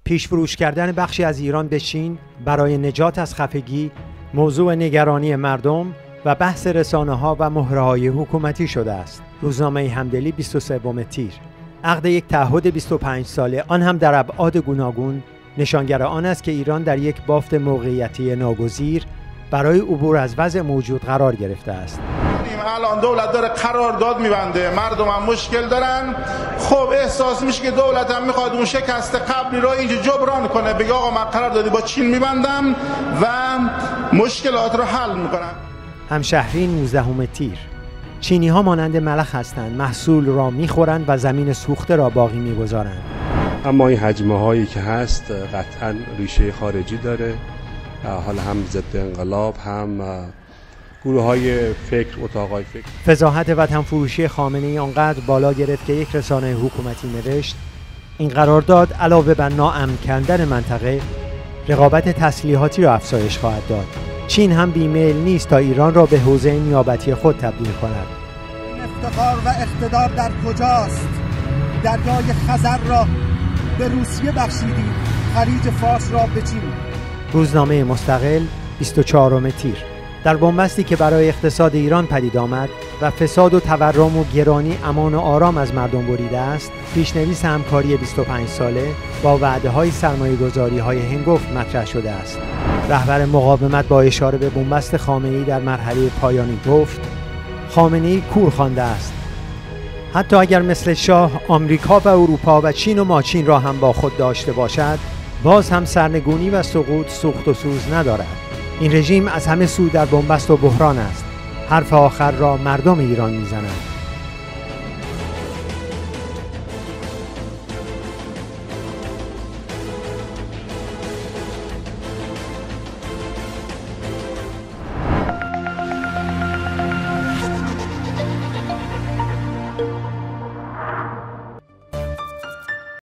پیشفروش کردن بخشی از ایران به چین برای نجات از خفگی موضوع نگرانی مردم و بحث رسانه‌ها و مهره‌های حکومتی شده است. روزنامه همدلی 23 تیر. عقد یک تعهد 25 ساله، آن هم در ابعاد گوناگون، نشانگر آن است که ایران در یک بافت موقعیتی ناگزیر برای عبور از وضع موجود قرار گرفته است. الان دولت داره قرارداد میبنده، مردم هم مشکل دارن. خب احساس میشه که دولت هم میخواد اون شکست قبلی رو اینجا جبران کنه، بگه آقا من قراردادی با چین میبندم و مشکلات رو حل میکنم. همشهری 19 تیر. چینی ها مانند ملخ هستند، محصول را میخورند و زمین سوخته را باقی میگذارند. اما این حجمه هایی که هست قطعا ریشه خارجی داره، حالا هم ضد انقلاب، هم گروه های فکر، اتاقای فکر. فضاحت وطن فروشی خامنه‌ای آنقدر بالا گرفت که یک رسانه حکومتی نوشت این قرارداد علاوه بر ناامن کردن منطقه، رقابت تسلیحاتی را افزایش خواهد داد. چین هم بیمیل نیست تا ایران را به حوزه نیابتی خود تبدیل کند. این افتخار و اقتدار در کجاست؟ دریای خزر را به روسیه بخشیدیم، خلیج فارس را به چین. روزنامه مستقل 24 تیر. در بنبستی که برای اقتصاد ایران پدید آمد و فساد و تورم و گرانی امان و آرام از مردم بریده است، پیشنویس همکاری 25 ساله با وعده‌های سرمایه‌گذاری‌های هنگفت مطرح شده است. رهبر مقاومت با اشاره به بنبست خامنه‌ای در مرحله پایانی گفت: خامنه‌ای کور خوانده است. حتی اگر مثل شاه آمریکا و اروپا و چین و ماچین را هم با خود داشته باشد، باز هم سرنگونی و سقوط سوخت و سوز ندارد. این رژیم از همه سو در بنبست و بحران است. حرف آخر را مردم ایران میزنند.